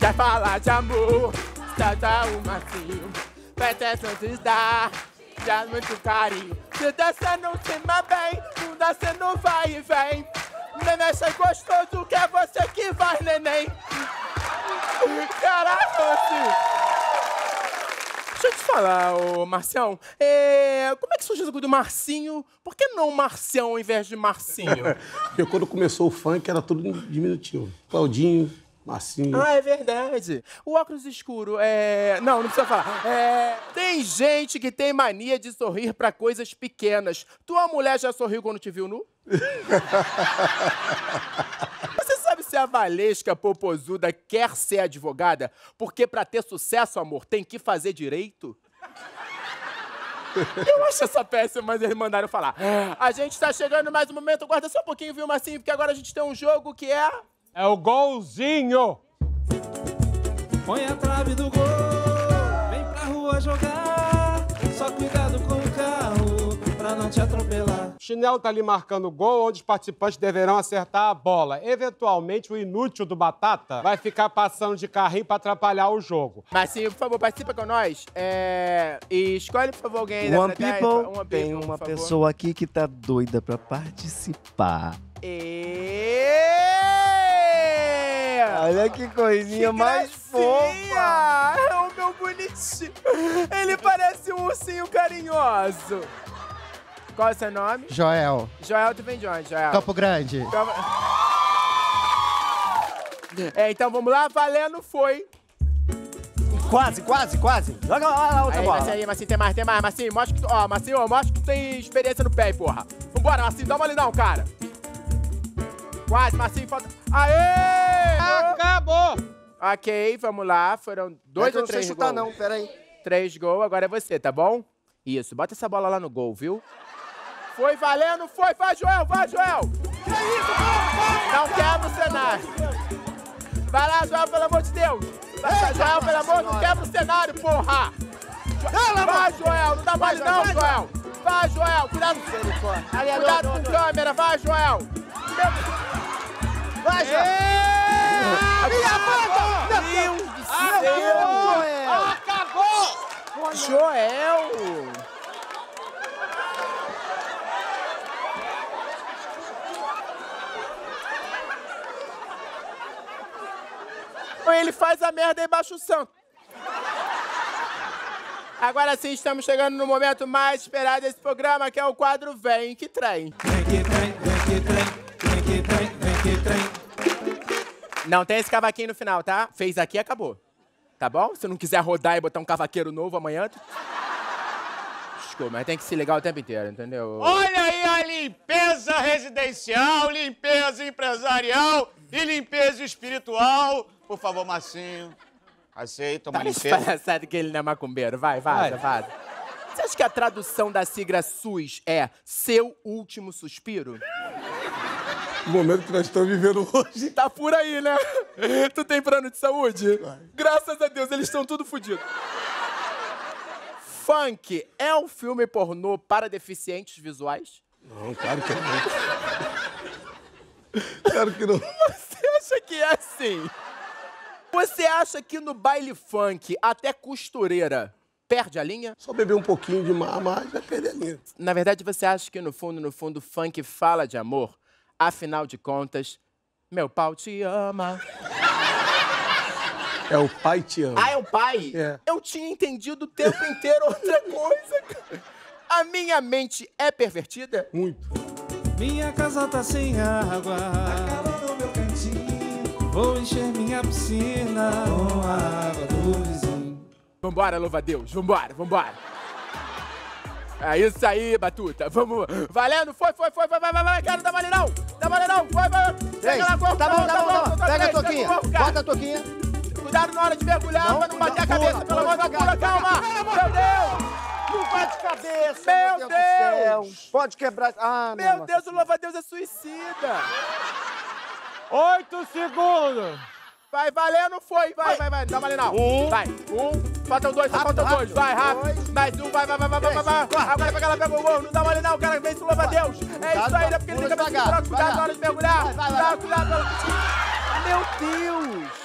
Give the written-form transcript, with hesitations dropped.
Quer falar de amor, trata o Marcinho. Presta antes dar, já muito carinho. Se dança não cima bem, não dança não vai e vem. Neném, sai gostoso, que é você que vai, neném. Caraca, assim. Deixa eu te falar, ô Marcião, como é que surgiu o jogo do Marcinho? Por que não Marcião ao invés de Marcinho? Porque quando começou o funk era tudo diminutivo. Claudinho, Marcinho. Ah, é verdade. O óculos escuro, Não precisa falar. Tem gente que tem mania de sorrir pra coisas pequenas. Tua mulher já sorriu quando te viu nu? Você sabe se a Valesca Popozuda quer ser advogada? Porque pra ter sucesso, amor, tem que fazer direito? Eu acho essa péssima, mas eles mandaram falar. A gente tá chegando mais um momento, guarda só um pouquinho, viu, Marcinho? Porque agora a gente tem um jogo que é... É o golzinho! Põe a trave do gol, vem pra rua jogar. Só cuidado com o carro, pra não te atropelar. O chinelo tá ali marcando o gol, onde os participantes deverão acertar a bola. Eventualmente, o inútil do Batata vai ficar passando de carrinho pra atrapalhar o jogo. Marcinho, por favor, participa com nós. E escolhe, por favor, alguém aí da One plateia. People, tem uma pessoa aqui que tá doida pra participar. Olha que coisinha que mais fofa! É o meu bonitinho. Ele parece um ursinho carinhoso. Qual é o seu nome? Joel, Joel, tu vem de onde, Joel? Campo Grande. Então vamos lá, valendo, foi. Quase. Joga lá a outra bola. Marcinho, tem mais. Marcinho, mostra que Marcinho, mostra que tu tem experiência no pé, porra. Vambora, Marcinho, dá uma lidão, cara. Quase, Marcinho, falta... Aê! Acabou! Ok, vamos lá. Foram 2 ou 3 gols? Não sei chutar não, peraí. 3 gols, agora é você, tá bom? Isso, bota essa bola lá no gol, viu? Foi valendo, foi! Vai, Joel! Que isso? Não quebra o cenário. Vai lá, Joel, pelo amor de Deus. Vai, Joel, pelo amor, não quebra o cenário, porra! Vai, Joel, não dá mole não, Joel! Vai, Joel, cuidado com câmera, vai, Joel! Vai, Joel! Meu Deus do céu! Acabou! Joel! Ele faz a merda e baixa o santo. Agora sim, estamos chegando no momento mais esperado desse programa, que é o quadro Vem que Trem. Vem que trem, vem que trem, vem que trem, vem que trem. Não tem esse cavaquinho no final, tá? Fez aqui, acabou. Tá bom? Se não quiser rodar e botar um cavaqueiro novo amanhã... Desculpa, mas tem que se ligar o tempo inteiro, entendeu? Olha aí a limpeza residencial, limpeza empresarial e limpeza espiritual. Por favor, Marcinho, aceita uma limpeza. Palhaçada que ele não é macumbeiro. Vai, vaza. Você acha que a tradução da sigla SUS é seu último suspiro? O momento que nós estamos vivendo hoje. Tá por aí, né? Tu tem plano de saúde? Graças a Deus, eles estão tudo fodidos. Funk é um filme pornô para deficientes visuais? Não, claro que não. Claro que não. Você acha que é assim? Você acha que no baile funk até costureira perde a linha? Só beber um pouquinho de mar, mas vai perder a linha. Na verdade, você acha que no fundo, funk fala de amor? Afinal de contas, meu pau te ama. É o pai te ama. Ah, é o pai? É. Eu tinha entendido o tempo inteiro outra coisa. A minha mente é pervertida? Muito. Minha casa tá sem água, acaba no meu cantinho. Vou encher minha piscina com a água do vizinho. Vambora, louva a Deus, vambora. É isso aí, Batuta, vamos. Valendo, foi, vai, cara, dá mole não, vai. Pega lá, corpo, Tá bom. Pega a toquinha, bota a toquinha. Cuidado na hora de mergulhar pra não bater a cabeça, pelo amor de Deus, calma. Meu Deus. Não bate cabeça, Meu Deus. do céu. Pode quebrar... Ah, Meu Deus, o louva-a-Deus é suicida. 8 segundos. Vai, valendo, foi. Vai, não dá mole não. Vai, faltam 2, só faltam 2. Vai, rápido. Mais um, vai. Agora pega ela, pega o gol. Não dá mole não, cara. Vem se louva-a-Deus. É isso aí, né? Porque ele tem cabeça de troca. Cuidado na hora de mergulhar. Cuidado. Meu Deus.